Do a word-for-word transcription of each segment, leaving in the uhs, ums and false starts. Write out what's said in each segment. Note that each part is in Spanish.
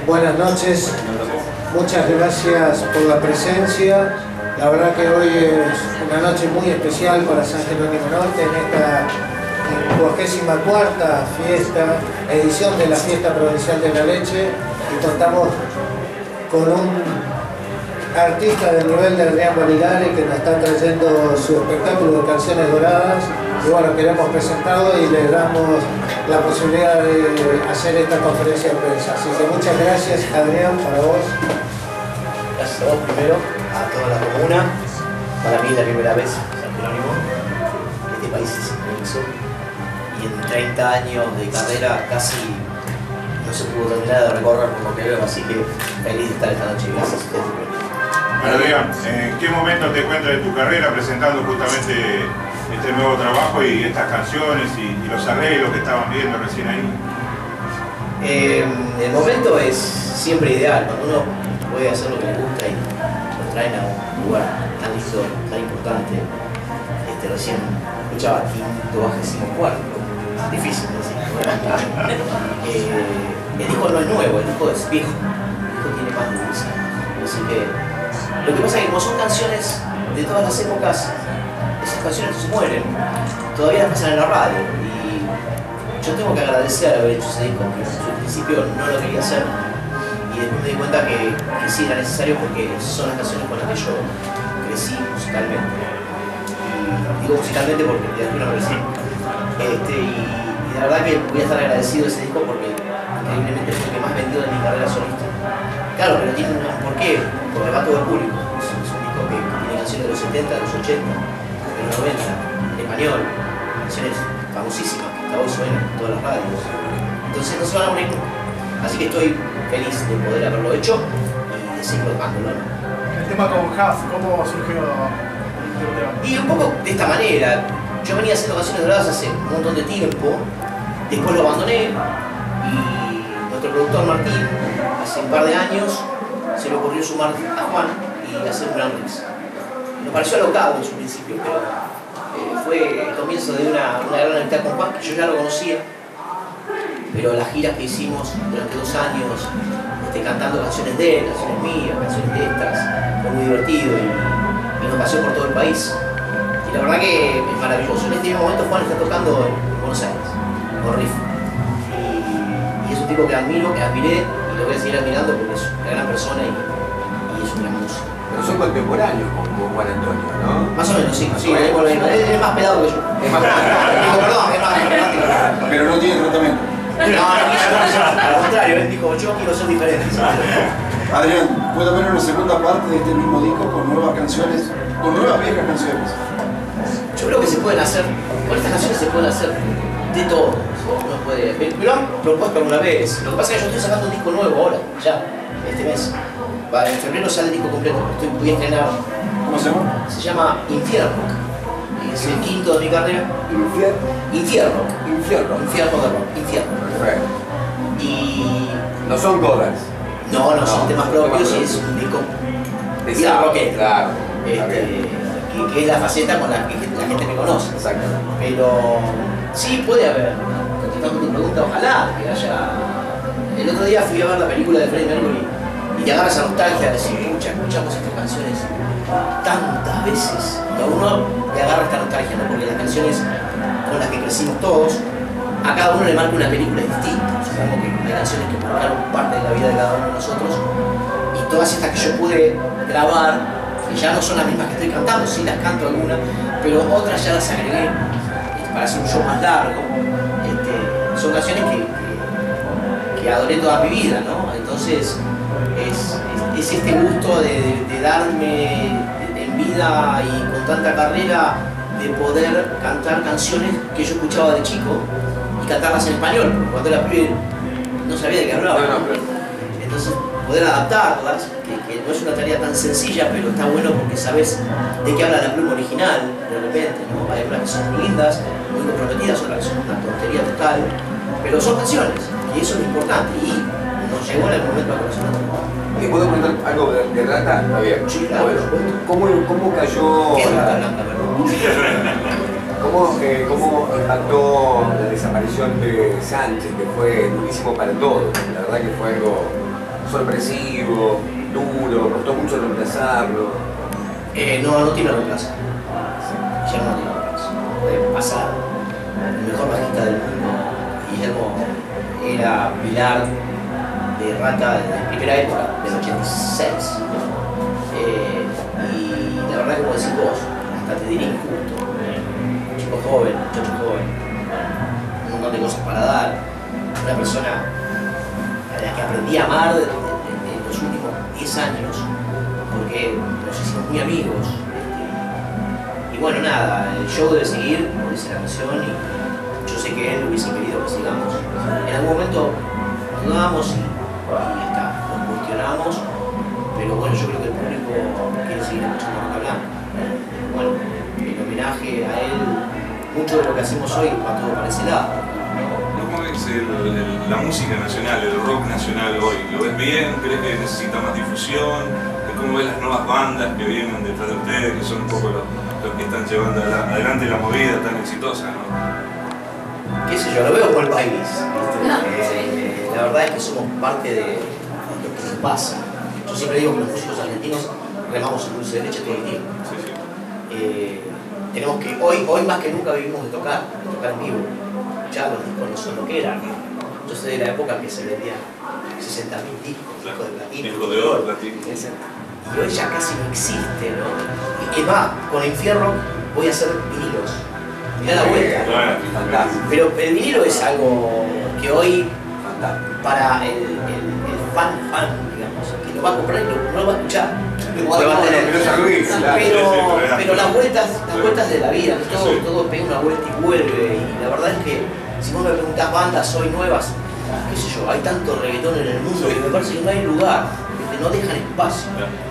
Buenas noches, muchas gracias por la presencia. La verdad que hoy es una noche muy especial para San Jerónimo Norte en esta cuarta cuarta fiesta, edición de la Fiesta Provincial de la Leche, y contamos con un artista del nivel de Adrián Barilari que nos está trayendo su espectáculo de canciones doradas, y bueno, queremos presentarlo y le damos la posibilidad de hacer esta conferencia de prensa. Así que muchas gracias, Adrián, para vos. Gracias a vos primero, a toda la comuna. Para mí es la primera vez San Jerónimo. Este país es inmenso y en treinta años de carrera casi no se pudo terminar de recorrer por lo que veo, así que feliz de estar esta noche. Gracias a ustedes. Adrián, ¿en qué momento te encuentras de tu carrera presentando justamente este nuevo trabajo y estas canciones y, y los arreglos que estaban viendo recién ahí? Eh, el momento es siempre ideal, cuando uno puede hacer lo que le gusta y lo traen a un lugar tan lindo, tan importante. Este, recién escuchaba quincuagésimo cuarto, difícil decir. eh, el disco no es nuevo, el disco es viejo, el disco tiene más de diez años, así que lo que pasa es que como son canciones de todas las épocas, esas canciones no se mueren, todavía las pasan en la radio, y yo tengo que agradecer haber hecho ese disco, porque al principio no lo quería hacer, y después me di cuenta que, que sí era necesario porque son las canciones con las que yo crecí musicalmente. Y digo musicalmente porque de alguna crecí. Este, y, y la verdad que voy a estar agradecido de ese disco porque increíblemente fue el que más vendió de mi carrera solista. Claro, pero tiene un porqué, porque va todo el público. Es, es un disco que tiene canciones de los setenta, de los ochenta, de los noventa, en español, canciones famosísimas que hasta hoy suenan en todas las radios. Entonces no se van a morir nunca. Así que estoy feliz de poder haberlo hecho y de seguir tocándolo. El tema con Huff, ¿cómo surgió el tema? Y un poco de esta manera. Yo venía haciendo canciones doradas hace un montón de tiempo, después lo abandoné y nuestro productor Martín, hace un par de años, se le ocurrió sumar a Juan y hacer un gran remix. Nos pareció alocado en su principio, pero eh, fue el comienzo de una, una gran amistad con Juan, que yo ya lo conocía, pero las giras que hicimos durante dos años, este, cantando canciones de él, canciones mías, canciones de estas, fue muy divertido y, y nos paseó por todo el país. Y la verdad que es maravilloso. En este momento Juan está tocando en Buenos Aires, con Riff. Y, y es un tipo que admiro, que admiré, y lo voy a seguir admirando porque es una gran persona y, y es un gran músico. Pero son contemporáneos con Juan Antonio, ¿no? Más o menos, sí. sí es, es, es más pelado que yo. Es más Digo, perdón, es más dramático. Pero no tiene tratamiento. No, no quiso eso. Al contrario, él dijo, yo quiero ser diferente. Adrián, ¿puedo ver una segunda parte de este mismo disco con nuevas canciones, con nuevas viejas canciones? Yo creo que se pueden hacer, con estas canciones se pueden hacer de todo. Uno puede, me lo han propuesto alguna vez. Lo que pasa es que yo estoy sacando un disco nuevo ahora, ya, este mes. Va, en febrero sale el disco completo. Estoy, voy a estrenar. ¿Cómo se llama? Se llama Infierno. Es el quinto de mi carrera. Infierno. Infierno. Infierno. Infierno de rock. Infierno. Perfecto. Y. No son covers. No, no, no son no, temas propios y es un disco. Bien rockero. Claro. Este, que, que es la faceta con la que la gente me conoce. Exacto. Pero sí puede haber, contestando tu pregunta, ojalá que haya. El otro día fui a ver la película de Freddie Mercury y te agarra esa nostalgia de decir, pucha, escuchamos estas canciones tantas veces y a uno le agarra esta nostalgia, ¿no? Porque las canciones con las que crecimos todos, a cada uno le marca una película distinta. Supongo que hay canciones que marcaron parte de la vida de cada uno de nosotros y todas estas que yo pude grabar, que ya no son las mismas que estoy cantando, sí las canto algunas, pero otras ya las agregué para hacer un show más largo. Este, son canciones que, que, que adoré toda mi vida, ¿no? Entonces es, es, es este gusto de, de, de darme en vida y con tanta carrera de poder cantar canciones que yo escuchaba de chico y cantarlas en español, porque cuando era pibe no sabía de qué hablaba. No, no, pero... Entonces poder adaptarlas, que, que no es una tarea tan sencilla, pero está bueno porque sabes de qué habla la pluma original, de repente, ¿no? Hay unas que son muy lindas, muy comprometidas, otras que son una tontería total, pero son canciones, y eso es lo importante, y nos llegó en el momento a conocer. ¿Te puedo preguntar algo de, de Rata? Está bien. Sí, claro, por supuesto. ¿Cómo, ¿Cómo cayó? ¿Qué es Rata Blanca, perdón? ¿Cómo, eh, ¿Cómo impactó la desaparición de Sánchez, que fue durísimo para todos? La verdad que fue algo sorpresivo, duro, costó mucho reemplazarlo. Eh, no, no tiene reemplazo. Ya no tiene reemplazo. Eh, pasa el mejor bajista del mundo. Guillermo era pilar de Rata de primera época, del ochenta y seis. Eh, y la verdad, como decís vos, hasta te diré injusto. Un chico joven, un muchacho joven, un montón de cosas para dar. Una persona a la que aprendí a amar en los últimos diez años, porque nos hicimos muy amigos. Y bueno, nada, el show debe seguir, como dice la canción, y yo sé que él hubiese querido que sigamos. En algún momento nos dudamos y, y está, nos cuestionamos, pero bueno, yo creo que el público quiere seguir escuchando Rata Blanca. Bueno, el homenaje a él, mucho de lo que hacemos hoy va todo para ese lado. ¿Cómo ves el, el, la música nacional, el rock nacional hoy? ¿Lo ves bien? ¿Crees que necesita más difusión? ¿Cómo ves las nuevas bandas que vienen detrás de ustedes, que son un poco los, los que están llevando adelante la movida tan exitosa, ¿no? Qué sé yo, lo veo por el país. Eh, la verdad es que somos parte de lo que nos pasa. Yo siempre digo que los músicos argentinos remamos el dulce de leche todo el tiempo. Sí, sí. Eh, tenemos que, hoy, hoy más que nunca vivimos de tocar, de tocar en vivo. Ya los discos no son lo que eran. Yo soy de la época que se vendían sesenta mil discos, discos de platino. Discos de oro, platino. Y hoy ya casi no existe, ¿no? Y es más, con Infierno voy a hacer vinilos. Mirá la vuelta. Fantástico. Pero el vinilo es algo que hoy, para el, el, el fan fan, digamos, que lo va a comprar y no lo va a escuchar. Lo va a tener. Pero, pero las vueltas, las vueltas de la vida, que todo, todo pega una vuelta y vuelve. Y la verdad es que si vos me preguntás bandas hoy nuevas, qué sé yo, hay tanto reggaetón en el mundo que me parece que no hay lugar, que no dejan espacio.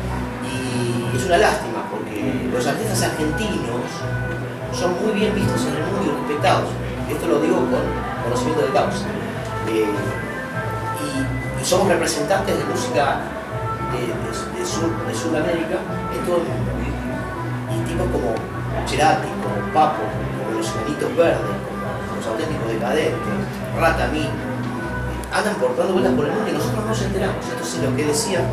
Y es una lástima porque los artistas argentinos son muy bien vistos en el mundo y respetados. Esto lo digo con conocimiento de causa. Eh, y, y somos representantes de música de, de, de, Sur, de Sudamérica en todo el mundo. Y tipos como Cerati, como Papo, como los Enanitos Verdes, como los Auténticos Decadentes, Rata Mil, andan por dando vueltas por el mundo y nosotros no nos enteramos. Entonces lo que decíamos,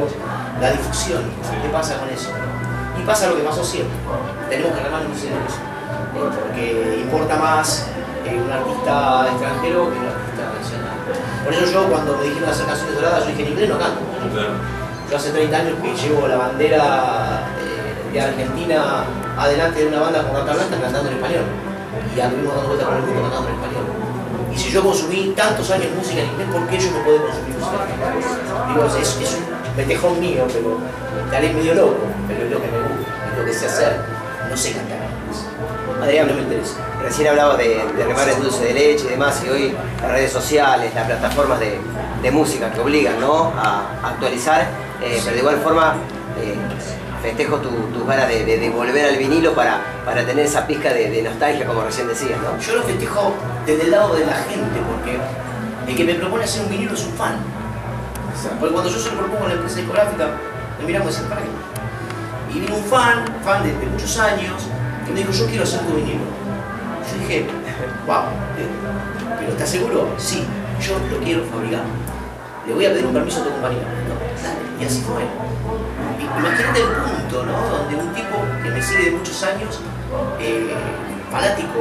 la difusión, ¿qué pasa con eso? Y pasa lo que pasó siempre. Tenemos que remar en eso, eh, porque importa más eh, un artista extranjero que un artista nacional. Por eso yo, cuando me dijeron hacer canciones doradas, yo dije en inglés no canto. Yo hace treinta años que llevo la bandera eh, de Argentina adelante de una banda con Rata Blanca cantando en español. Y anduvimos dando vueltas por el mundo cantando en español. Y si yo consumí tantos años música en inglés, ¿por qué yo no puedo consumir música en inglés? Digo, es, es un petejón mío, pero tal vez medio loco, pero es lo que me gusta, es lo que sé hacer. No sé cantar. Adrián, no me interesa. Recién hablaba de, de remar el dulce de leche y demás, y hoy las redes sociales, las plataformas de, de música que obligan, ¿no?, a actualizar, eh, pero de igual forma eh, festejo tus tu ganas de, de, de volver al vinilo para, para tener esa pizca de, de nostalgia, como recién decías, ¿no? Yo lo festejo desde el lado de la gente, porque el que me propone hacer un vinilo es un fan. Porque cuando yo se lo propongo a la empresa discográfica, me miramos y dicen, ¿para qué? Y vino un fan, fan de, de muchos años, que me dijo, yo quiero hacer tu vinilo. Yo dije, wow, ¿pero estás seguro? Sí, yo lo quiero fabricar. Le voy a pedir un permiso a tu compañía. No, dale, y así fue. Imagínate el punto, ¿no?, donde un tipo que me sigue de muchos años, eh, fanático,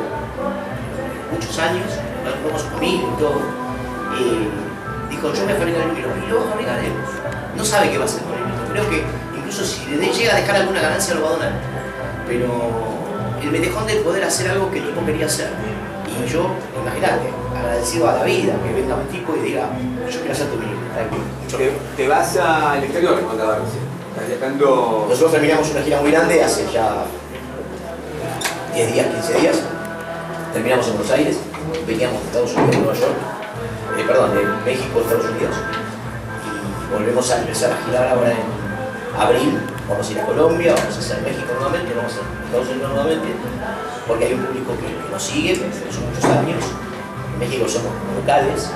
muchos años, como su familia y todo, eh, dijo, yo voy a fabricar el vinilo, y lo va a fabricar él. No sabe qué va a hacer con el vinilo. Creo que incluso si le llega a dejar alguna ganancia lo va a donar. Pero el metejón de poder hacer algo que el tipo quería hacer. Y yo, imagínate, agradecido a la vida que venga un tipo y diga, yo quiero hacer tu vinilo. Te, te vas al exterior, me contaba recién. Estás viajando. Nosotros terminamos una gira muy grande hace ya diez días, quince días. Terminamos en Buenos Aires, veníamos de Estados Unidos, de Nueva York, eh, perdón, de México, Estados Unidos. Y volvemos a empezar a girar ahora en abril. Vamos a ir a Colombia, vamos a hacer México nuevamente, vamos a hacer Estados Unidos nuevamente, porque hay un público que, que nos sigue, son muchos años. En México somos locales.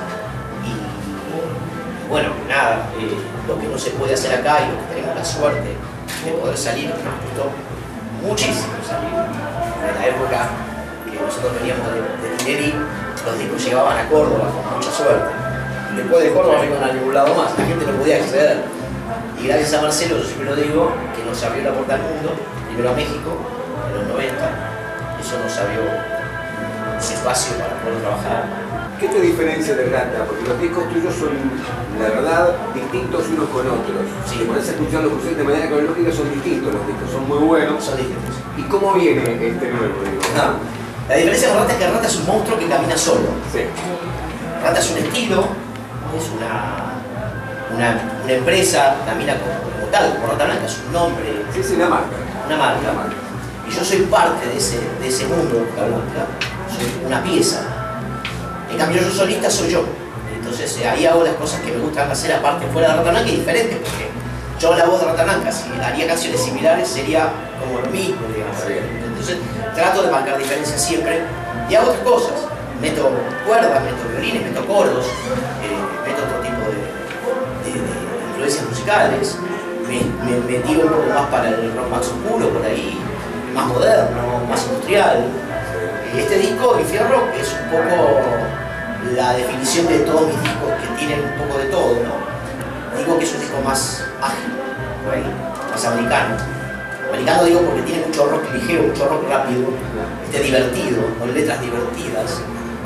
Bueno, nada, eh, lo que no se puede hacer acá y lo que tenemos la suerte de poder salir, nos costó muchísimo salir. En la época que nosotros veníamos de, de Tinelli, los discos llegaban a Córdoba con mucha suerte. después de Córdoba no iban a ningún lado más, la gente no podía acceder. Y gracias a Marcelo, yo siempre lo digo, que nos abrió la puerta al mundo, primero a México, en los noventa, eso nos abrió espacio para poder trabajar. ¿Qué te diferencia de Rata? Porque los discos tuyos son, la verdad, distintos unos con otros. Si te pones a escuchar los cursos de manera cronológica, son distintos los discos, son muy buenos. Son distintos. ¿Y cómo viene este nuevo? Digo? No. La diferencia con Rata es que Rata es un monstruo que camina solo. Sí. Rata es un estilo, es una, una, una empresa, camina como, como tal, como Rata Blanca, es un nombre. Sí, sí, una marca. Una marca. Una marca. Y yo soy parte de ese, de ese mundo, Rata Blanca, soy una pieza. En cambio, yo solista soy yo. Entonces eh, ahí hago las cosas que me gustan hacer, aparte fuera de Rata Blanca, y diferente, porque yo la voz de Rata Blanca, si haría canciones similares, sería como lo mismo, digamos. Entonces trato de marcar diferencias siempre y hago otras cosas. Meto cuerdas, meto violines, meto coros, eh, meto otro tipo de, de, de influencias musicales, me, me, me tiro un poco más para el rock más oscuro, por ahí, más moderno, más industrial. Y este disco, Infierno, es un poco la definición de todos mis discos, que tienen un poco de todo, ¿no? Digo que es un disco más ágil, por ahí, más americano. Americano digo porque tiene mucho rock ligero, mucho rock rápido, este, divertido, con letras divertidas.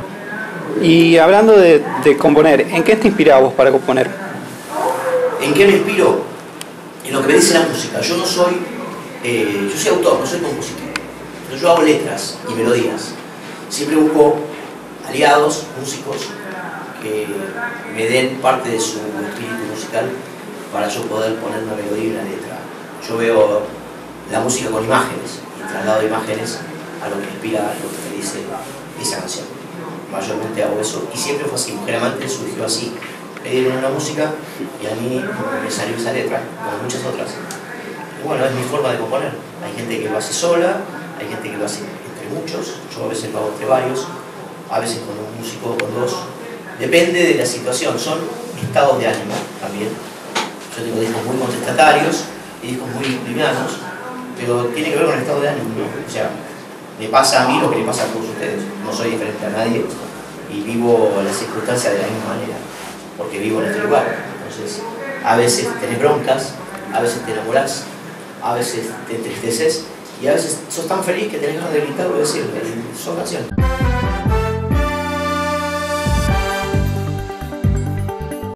Y hablando de, de componer, ¿en qué te inspirás vos para componer? ¿En qué me inspiro? En lo que me dice la música. Yo no soy, eh, yo soy autor, no soy compositor. Entonces yo hago letras y melodías. Siempre busco aliados, músicos, que me den parte de su espíritu musical para yo poder poner una melodía y una letra. Yo veo la música con imágenes y traslado imágenes a lo que inspira, a lo que me dice esa canción. Mayormente hago eso y siempre fue así. Mujer Amante surgió así. Me dieron una música y a mí me salió esa letra, como muchas otras. Y bueno, es mi forma de componer. Hay gente que lo hace sola, hay gente que lo hace entre muchos, yo a veces lo hago entre varios, a veces con un músico o con dos. Depende de la situación, son estados de ánimo también. Yo tengo discos muy contestatarios y discos muy livianos, pero tiene que ver con el estado de ánimo, ¿no? O sea, me pasa a mí lo que le pasa a todos ustedes. No soy diferente a nadie y vivo las circunstancias de la misma manera, porque vivo en este lugar. Entonces, a veces tenés broncas, a veces te enamorás, a veces te entristeces y a veces sos tan feliz que tenés ganas de gritarlo y decirlo. Son canciones.